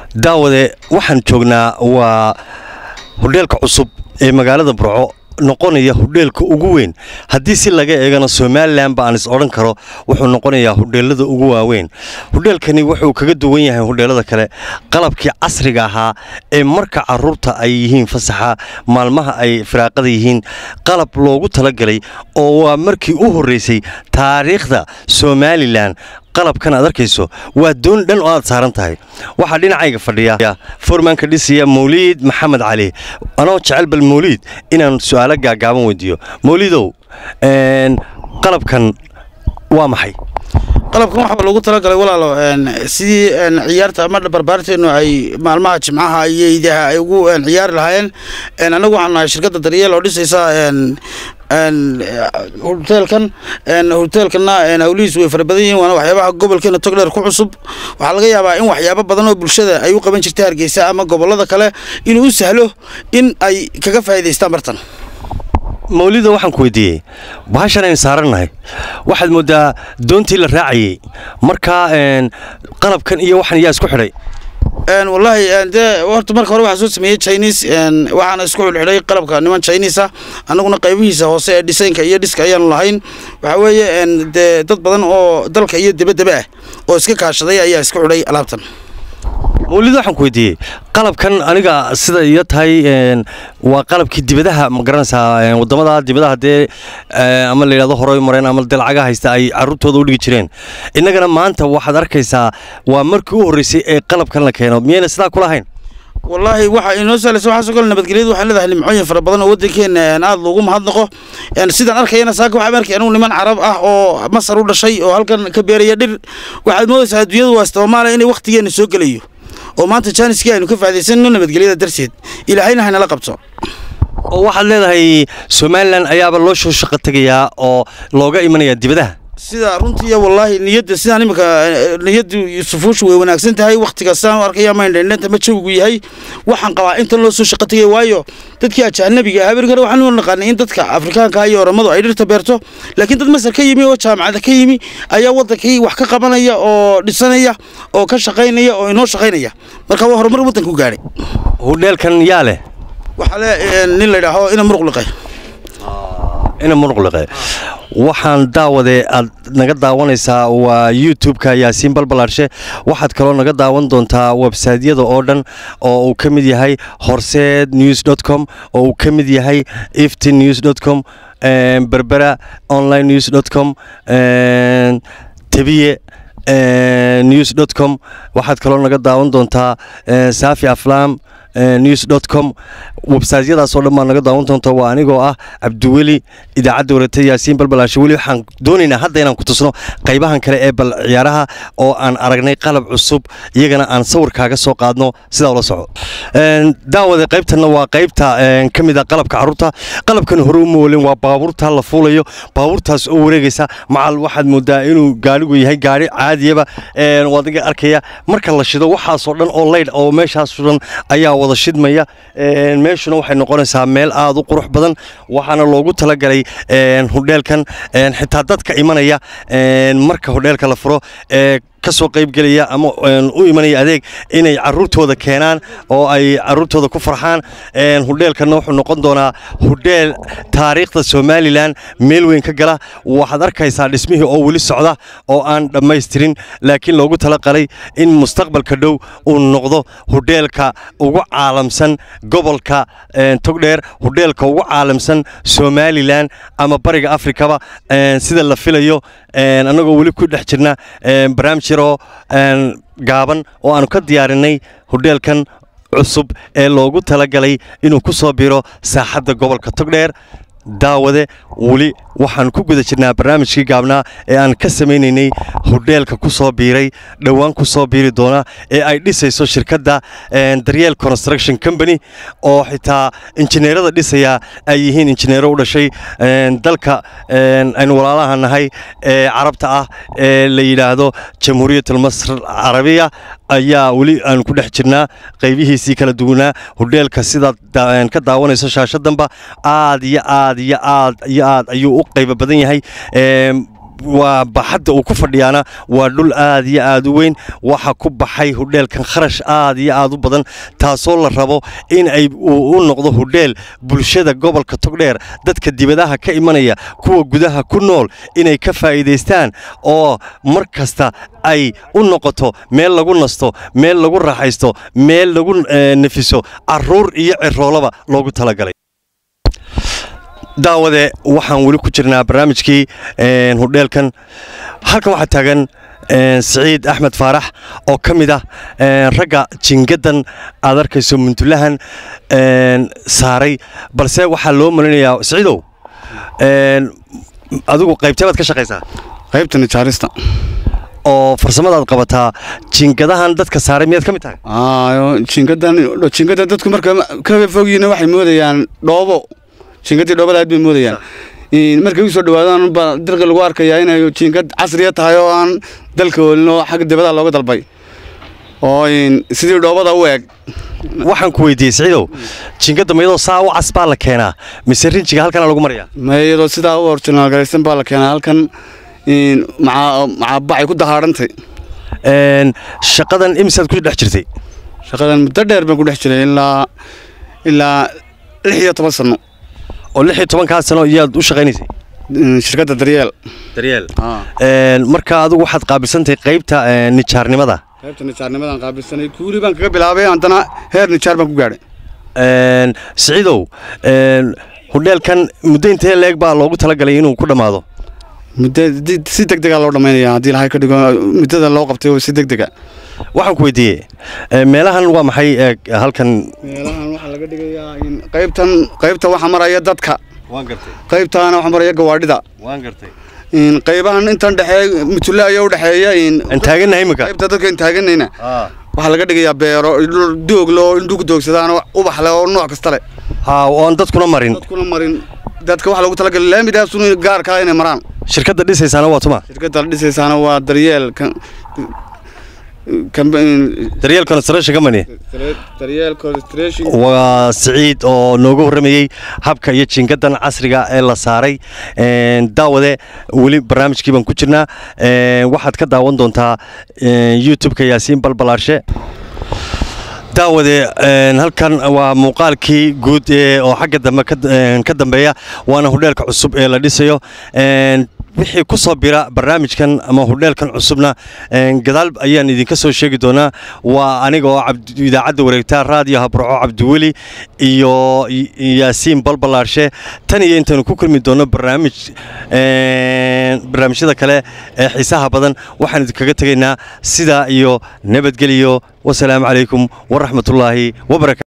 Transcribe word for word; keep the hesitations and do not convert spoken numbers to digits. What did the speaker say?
daawade waxaan joognaa waa hotelka cusub ee magaalada Burco noqonaya hotelka ugu weyn hadii si laga eegana Somaliland baan is oran karo wuxuu noqonayaa hotelada ugu waaweyn hotelkani wuxuu kaga duwan yahay hotelada kale qalabkii casriga ahaa ee marka caruurta ay yihiin fasaxa maalmaha ay firaaqada yihiin qalab loogu talagalay oo waa markii u horeysay taariikhda Somaliland qalabkan aad arkayso waa doon dhan oo aad saaran tahay waxa dhinacayga fadhiya formanka Dhisayo Mawlid Maxamed Ali anoo jecel bal Mawlid inaan su'aalo gaagaaban weydiiyo Mawlidow een qalabkan waa maxay qalabkan waxa lagu talagalay walaalo een sidii een ciyaarta ama barbaarteenu ay maalmaha jimcaha iyo iidaha ay ugu ciyaar lahaayeen een anagu waxaan shirkadda daryeel oo dhisaysa een een hotelkan een hotelkana een hawliis way farabadan yihiin waana waxyaabaha gobolkeena Togdheer ku cusub waxa laga yaabaa in waxyaabo badan oo bulshada ay u qaban jirtay Hargeysa ama gobolada kale inuu u sahlo in ay kaga faa'iideystaan bartan Mawlido waxaan ku weydiiyay bahashan ay saaranahay waxaad moodaa doontii la raacay marka een qalabkan iyo waxan yaa isku xidhay een wallahi aan de horta marka hore waxa soo sameeyay Chinese een waxaan isku xidhay qalabka niman Chinese ah anaguna qaybihiisa hoose ee designka iyo diska ayaan lahayn waxa weeye een de dad badan oo dalka iyo dibadda ah oo iska kaashaday ayaa isku xidhay alaabtan Mawlid waxaan ku weydiiyay qalabkan aniga sida iyo tahay een waa qalabkii dibadaha ma garanaysaa wadamada dibadaha de ama la yiraahdo hore mareen ama dalcaga haysta ay caruurtooda u dhigi jireen inagana maanta waxaad arkaysaa waa markii u horeysay ee qalabkan la keeno miyayna sidaa kula hayn والله waxa inoo saalayso waxa soo kala nabadgelyada waxa leedahay nimcooyin fara badan oo wadankeena aad loogu mahadnaqo een sidaan arkayna saaka waxa markay anu niman Arab ah oo Masar u dhashay oo halkan ka beeraya dhir waxa moodaysaa adduunyadu waa Soomaaliya inay waqtigeena soo galayo oo maanta Janiska aynu ka faa'iideysano nabadgelyada darteed ilaahayna hayna la qabto oo waxa leedahay Somaliland ayaaba loo soo shaqo tagayaa oo looga imanaya dibadaha sida runtii wallahi niyada sidaan imika niyadu Yusufush way wanaagsan tahay waqtiga saan arkaya ma indheenta ma joogu yahay waxaan qabaa inta loo soo shaqo tagay waayo dadkii ajnabiga ah habirkana waxaan u naqaanay in dadka Afrikaanka iyo Oromadu ay dhirta beerto laakiin dad Masar ka yimi oo jaamacada ka yimi ayaa wadankii wax ka qabanaya oo dhisanaya oo ka shaqeynaya oo inoo shaqeynaya marka waa horumar wadanku gaaray hotelkan yaa leh waxa la nin la yiraahdo ina muruqliqay ina muruqliqay waxaan daawade aad naga daawanaysaa waa YouTube-ka Yaasiin Balbalaarshe waxaad kaloo naga daawan doontaa website-yada oo dhan oo uu ka mid yahay horseed news dot com oo uu ka mid yahay iftin news dot com een berbera online news dot com een tabiye news dot com waxaad kaloo naga daawan doontaa Safi Aflam news dot com website-yadaas oo dhan ma naga daawan doonto waa anigoo ah Cabdiweli idaacadda wareegtay Yaasiin Balbalaarshe wali waxaan doonaynaa hadda inaan ku tusno qaybahan kale ee bal ciyaaraha oo aan aragnay qalab cusub iyagana aan sawirkaaga soo qaadno sida ula soco een daawada qaybtana waa qaybta een kamid ah qalabka caruurta qalabkan hore u moolin waa baabuurta la fuulayo baabuurtaas oo wareegaysa macal waxaad moodaa inuu gaarigu yahay gaari caadiyaba een wadiga arkaya marka la shido waxaas oo dhan oo leyd oo meeshaas suran ayaa wada shidmaya een meeshuna waxay noqonaysaa meel aad u qurux badan waxaana loogu talagalay een hotelkan een xitaa dadka imanaya een marka hotelka la furo ee ka soo qayb galaya ama u imanaya adeeg inay caruurtooda keenaan oo ay caruurtooda ku farxaan een hotelkan wuxuu noqon doonaa hotel taariikhda Somaliland meel weyn ka gala waxaad arkaysaa dhismihii oo wali socda oo aan dhameystirin laakiin loogu talagalay in mustaqbalka dhow uu noqdo hotelka ugu caalamsan gobolka Togdheer hotelka ugu caalamsan Somaliland ama bariga Afrikaba sida la filayo anagoo wali ku dhex jirna barnaamij een gaaban oo aanu ka diyaarinay hotelkan cusub ee loogu talagalay inuu ku soo biro saaxadda gobolka Togdheer daawade wali waxaan ku guda jirnaa barnaamijkii gaabnaa ee aan ka sameeynay hotelka ku soo biiray dhawaan ku soo biiri doona ee ay dhisayso shirkadda Daryeel Construction Company oo xitaa injineerada dhisaya ay yihiin injineero u dhashay dalka aynu walaalaha nahay ee Carabta ah ee la yiraahdo Jamhuuriyadda Masar Carabiya ayaa wali aan ku dhex jirnaa qaybihiisii kala duwanaa hotelka sida ka daawanayso shaashadanba aad iyo aad iyo aad iyo aad ayuu u qayb badan yahay ee waa baxadda uu ku fadhiyaana waa dhul aad iyo aad u weyn waxa ku baxay hodheelkan kharash aad iyo aad u badan taasoo la rabo in ay u noqdo hodheel bulshada gobolka Togdheer dadka dibadaha ka imanaya kuwa gudaha ku nool inay ka faa'iideystaan oo mar kasta ay u noqoto meel lagu nasto meel lagu raaxaysto meel lagu nafiso caruur iyo ciroolaba loogu talagalay daawade waxaan wali ku jirnaa barnaamijkii een hodheelkan halkan waxa taagan een Saciid Axmed Faarax oo kamid ah een ragga jingadan aad arkayso muntulahan een saaray balse waxa loo malinayaa Saciidow een adigu qaybteed ka shaqeysaa qaybtan jaarista oo farsamadaad qabataa jingadahan dadka saaray miyaad kamid tahay aa jingadan jingada dadku marka ka fogyiina waxay moodayaan dhoobo jingadii dhoobada aad bay moodayaan in markay u soo dhawaadaan ba dalka lagu arkayaa inay jingad casri ah tahay oo aan dalka walno xaq dibadda looga dalbay oo in sidii dhoobada u eeg waxaan ku weydiiyay Saciidow jingada mayadoo saa u casbaa la keenaa mise rinjiga halkan lagu mariyaa mayadoo sidaa u original garaysan baa la keenaa halkan in ma ma bacay ku dahaarantay een shaqadan imsaad ku dhex jirtay shaqadan muddo dheer baan ku dhex jiray ilaa ilaa lix iyo toban sano oo lix iyo toban ka sano iyaad u shaqeynaysay shirkadda daryeel daryeel een marka adigu waxaad qaabilsantay qaybta nijaarnimada qaybta nijaarnimadan qaabilsanay kuuli baan kaga bilaabay antana heer nijaar baan ku gaaray een Saciidow een hodheelkan muddo intee leeg baa loogu talagalay inuu ku dhamaado muddo si degdeg ah loo dhameeyaa hadii la hay ka dhigo muddada loo qabtay oo si degdeg ah waxaan ku weydiiyay meelahan waa maxay halkan meelahan waxa laga dhigayaa in qaybtan qaybta waxa maraya dadka waan gartay qaybtaana waxa maraya gawaadhida waan gartay in qaybahan intan dhaxay mutula ayaa u dhaxeeya in aan taaganahay marka qaybta dadka in taaganayna waxa laga dhigayaa beero doog loo indhugu doogsadaan ubax leh oo nooc kasta leh ha oo dadkuna marin dadkuna marin dadka waxa lagu talagalay laamidaas inay gaar ka inay maraan shirkadda dhisaysaana waa tuma shirkadda dhisaysaana waa daryeel daryeel construction company daryeel construction waa Saciid oo noogu horeeyay habka iyo jingadan casriga ee la saaray een daawade wali barnaamijkii baan ku jirnaa een waxaad ka daawan doontaa YouTube-ka Yaasiin Balbalaarshe daawade een halkan waa muuqaalkii guud ee oo xagga dambe ka dambeeya waana hodheelka cusub ee la dhisayo een wixii ku soo bira barnaamijkan ama hodheelkan cusubna een gadaal ayaan idinka soo sheegi doonaa waa aniga oo idaacadda wareegta raadiyo Burco Cabdiweli iyo Yaasiin Balbalaarshe tan iyo intaan ku kulmi doono barnaamij een barnaamijyada kale ee xiisaha badan waxaan idinkaga tageynaa sida iyo nabadgeliyo wassalaamu calaykum wa rahmatullaahi wa barakaatuh.